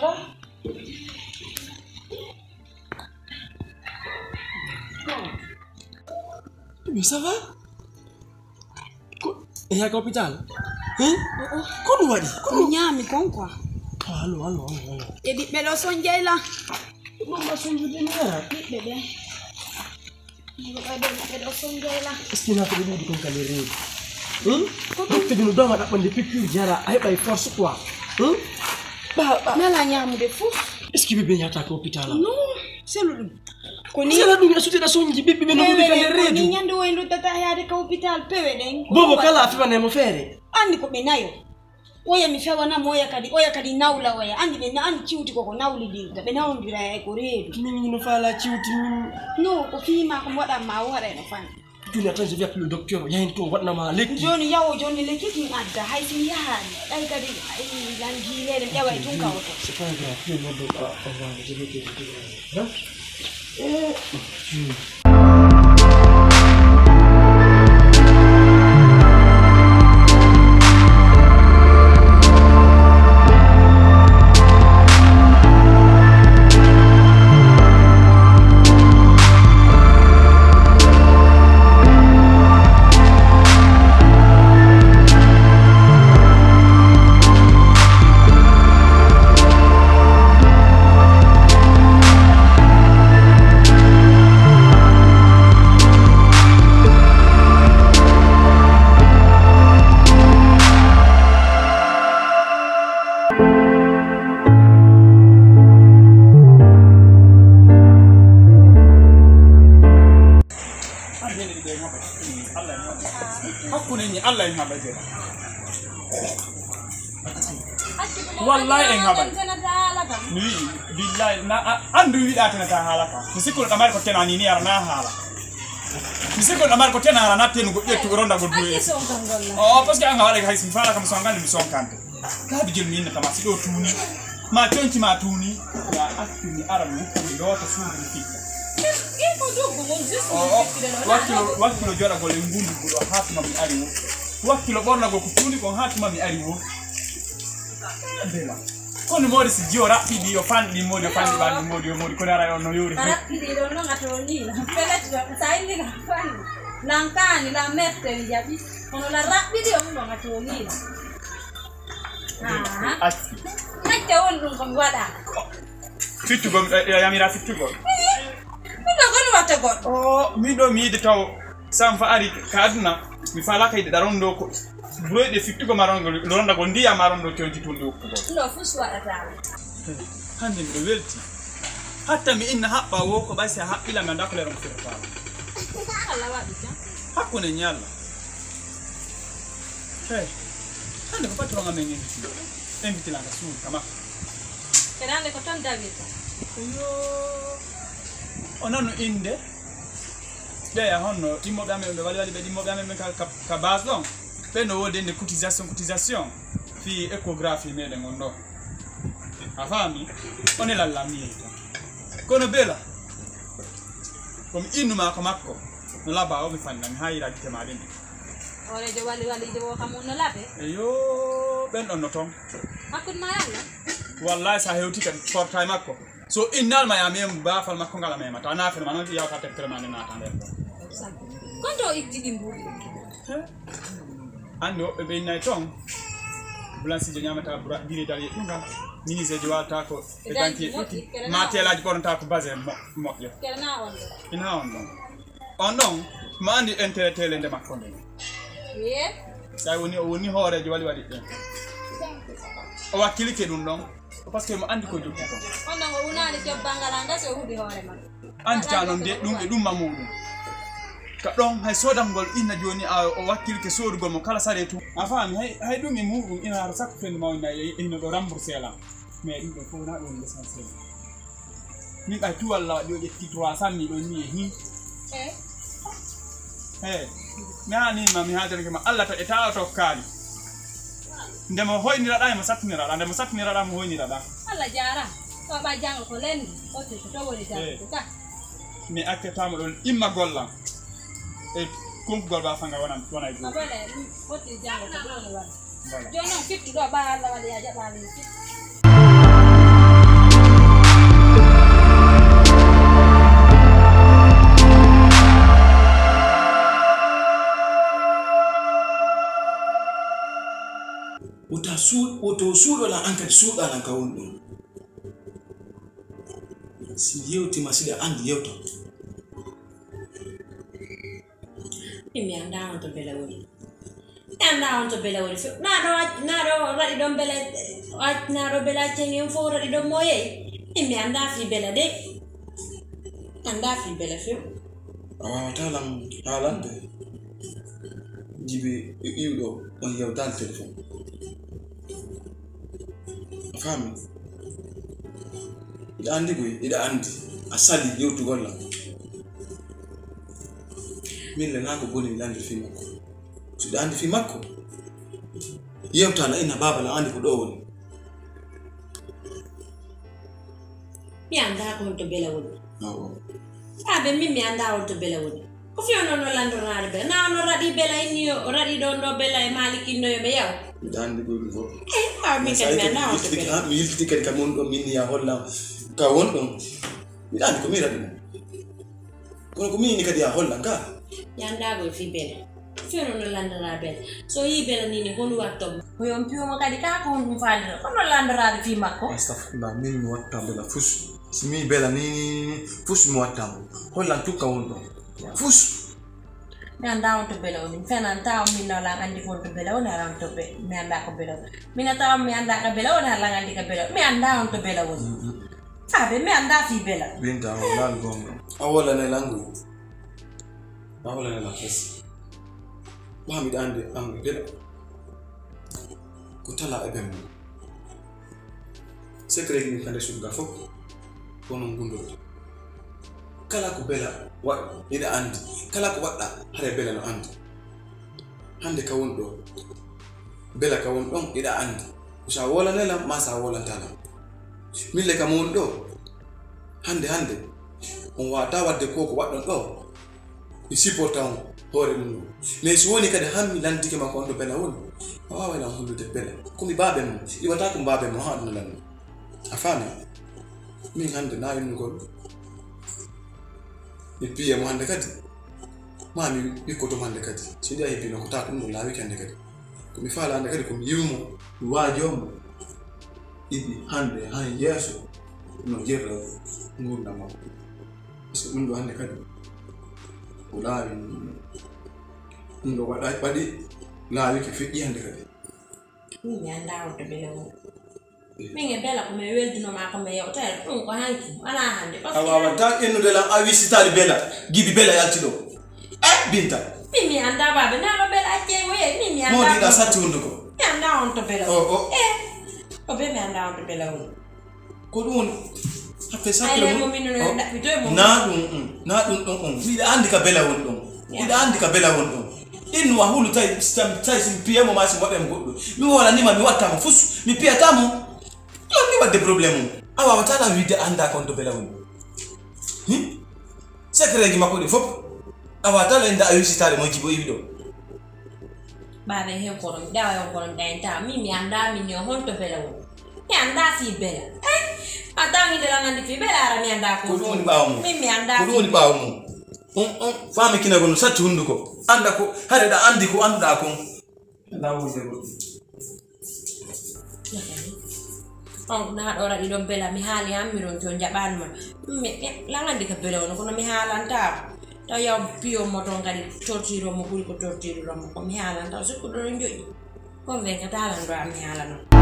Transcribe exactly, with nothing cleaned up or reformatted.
va? Mais ça va? Et à l'hôpital? Hein? Qu'on nous a dit? Qu'on y a mis quoi? Allô, allô, allô. Et dit, mais le son est là. Non, ma son de lumière. Bébé. Est-ce qu'il y a fait des gens qui ont galéré? Hein? Quand tu nous donnes des piqûres, il y a une force quoi? Hein? Bah, bah. Mais là, il y a des fous. Est-ce qu'il veut bien attaquer l'hôpital? Non, c'est le. C'est la dunia suti da sonji bibi be no di kale redu. Ni nyando wendo tata ya de ka hospital pewe den. Bobo kala afifa na mofere. Andi ko benayo. Oya mifewa na moya kadi oya kadi naula oya andi be na andi chiuti ko ko nauli dinga be nawo ndira ya ko redu. Mimi no fala chiuti mimi. No ko fima ko wada ma wara no fan. Juni attends je vais appeler le docteur yayin to wadna ma lekki. Joni yawo joni lekki kin adda haysi yaani dai kadi ai langi le den yawa tun ka wato. C'est pas grave, je vais me dire au revoir, je vais te dire. Hein? Eh, Allah yang ngabay dira. Wallahi en ngabay. Ni billahi na andu wi da tana ta halaka. Misikol kamar ko tena ni ni ara na hala. Misikol kamar ko tena ara na tenu go yetu ronda go duwe. Oh parce que anga wala hay sim fala kam songal mi son kante. Ka bi jël min ta ma si do tuni. Ma tonti ma tuni ya akini ara mi ko do to suudu fi. Wakilo wakilo jora go lengundu go hatima mi ariwo. Wakilo borna go kutuni ko hatima mi ariwo. Bela. Kono mori si jio rapidi yo fandi modi fandi bandi modi yo modi ko dara no yuri. Rapidi do no ngatoni la. Pele sai ni la fandi. Lankani la mette ni jabi. Kono la rapidi yo no ngatoni la. Ah. Asti. Nake wondu ko wada. Fitu go ya mira fitu go. Oh, mi do mi de taw sam fa ari kaduna mi fala kay darondo ko broy de fitu ko marongo ronda ko ndiya marondo tonti tundu ko no fuswa ata hande mi welti hatta mi inna habba wo ko basi habbila mi ndako le ron firta Allah wadi ta hakune nyalla hey hande ko patro ngamen ni invite la ngasu kama kenande ko ton davita yo onano inde Daya honno dimo gamme be wali wali be dimo gamme ka ka base long be no wode ne cotisation cotisation fi échographie mede ngondo afami on est la lami kono bela comme inuma ko makko no laba o mi fanna mi hayira dite ma den ore de wali wali de wo xamon no labe yo ben on no ton makko ma yalla wallahi sa hewti kan portay makko so innal ma ya mem ba fal makko ngala mema ta na fe manon yaw ta tek tremane na ta nder Quando ikti dimbu ando be nay ton blanci je nyamata bura dire dal yinga ministre de wata ko e danti ma telaji bonta ko base mo yo kelna on ina on don on don ma andi intérêt tele nde makko nde ye say woni woni hoore je wali wadi den o wakili ke dun don parce que mo andi ko joggi ko on don wonani ke bangalanga so hudi hoore ma andi ta non de dum e dum mamudum ka don hay sodangol inna joni o wakkil ke sodugol mo kala saretu afami hay hay dum e mudum ina har sakko fen mawna ina do rembourser la mais dum do fona don l'essentiel mi ba tu walla do jetti trois cent mille don ni hi eh eh mi hani ma mi hadere ma Allah to e tawa to kali ndemo hoynira da ma satnira da ndemo satnira da mo hoynira da Allah jara to ba jango ko len o to to woni jango ka mi akketama don imma gollam e konko golba fanga wona wona e abale foti jango ko do wala jono fitu do ba Allah wala ya jaba ni do suuɗo la an kadi suuɗalan ka woni ɗum si yewtima siɗa andi yewta mi anda on to bela woni mi anda on to bela woni naɗo naɗo raɗi ɗon bela naɗo bela ceni on fof raɗi ɗon moyeyi mi anda fi bela de anda fi bela few a wawata lan haalande jibi iwɗo on yewtan téléphone a faami ida andi koy ida andi a sali yewtugol lam min le nako boni mi andi fi makko so ida andi fi makko yewtala ina baba la andi ko ɗo woni mi anda ko to bela woni awo aɓe min mi anda on to bela woni ko fi ono no landonaade bela na ono raɗi bela ini o raɗi ɗon ɗo bela e malikinnoyoɓe yaw ida andi koy ɗum fof e aw min kadi mi anda on to bela mi yiltiti kadi kam woni ɗon min ya hollam ka won ɗon miɗa andi ko mi raɗi ɗum kono ko mini kadi ya hollan ka yandago fi bela fi ono no landora bela so yi bela nini honu wattomo oyon piwomo kadi ka ko honɗum faalino kono landoraade fi makko astafurlah min mi watta bela fus si mi bela ni fus mi wattamo hollan tukka won ɗon fus mi anda on to bela woni mi fenan taw min nolan andi kon to bela woni aran to be mi anda ko bela woni min taw mi anda ka bela woni aran andi ka bela mi anda on to bela woni aɓe mi anda fi bela binta holal gonga a wolane langu a wolane la fes ma miɗa andi angu bela ko tala e ɓen mum secret ni kande suga fof kono gundorto kala ko bela waɗa ina andi kala ko waɗɗa hare bela no andi hande ka woni ɗo bela ka woni ɗon iɗa andi sa wolanelam ma sa wolantalam mille kam woni ɗo hande hande on wata wadde ko ko waɗɗon ɗo mi supporta on hoore ɗum ɗum mais si woni kadi hammi lantike makko on ɗo bela woni a wawaylan hollude bela komi baaɓe mum iwata ko baaɓe mum ha ɗum lanno a faami min hande na innugol mi piye mo hande kadi ma mi wikkotom hande kadi so ɗi a hebbino ko ta ɗum ɗo laawiki hande kadi komi faala hande kadi komi yiwmo mi waajomo iɗi hande han yeeso no jirra ngurdam makko so ɗum ɗo hande kadi o laawi ɗum ɗo waɗa waɗi laawiki feƴƴi hande kadi mi anda on to bela woni min e bela ko mi weldunoma ko mi yewtere ɗum ko hanki wala hande a wawata innude lam a wisitali bela gibi bela yalti ɗo e binta min mi anda baɓe naɗo bela acceego ye min mi anda modiɗa satti hunduko mi anda on to bela o o e o be mi anda on to bela woni ko ɗum woni happe ay sakkile le mo min no ɗaɓɓitoye mo na ɗum na ɗum ɗon on miɗa andi ka bela woni ɗon miɗa andi ka bela woni ɗon innu a hulu tawi tawi si mi piyemo ma si mi waɗemo goɗɗo mi wolanima mi wattamo fus mi piyatamo ɗon ni wadde probléme mum a wawatala widde anda kon to bela woni secret ji makko ɗi fof a wawatala inde a wisitare mo jibo iwi ɗo baɓe hew kono mi ɗawa hew kono ɗayta min mi anda min yo honto bela woni mi anda fi bela a tawide lan andi fi bela ara mi anda ko ko ɗum woni ɓawa mum min mi anda ko ɗum woni ɓawa mum on on faami kinago no satti hunduko anda ko hade ɗa andi ko annduɗa kon lawolde goɗɗum on na ɗo raɗi ɗon bela mi haali hammiron to jaɓanma mi lan andi ka bela wono kono mi haalanta taw yaw piyomo toon kadi tortire mo ɓuri ko tortiriromo ko mi haalanta o sikku ɗoɗo joƴƴi kon ven ka talan ɗo am mi haala noon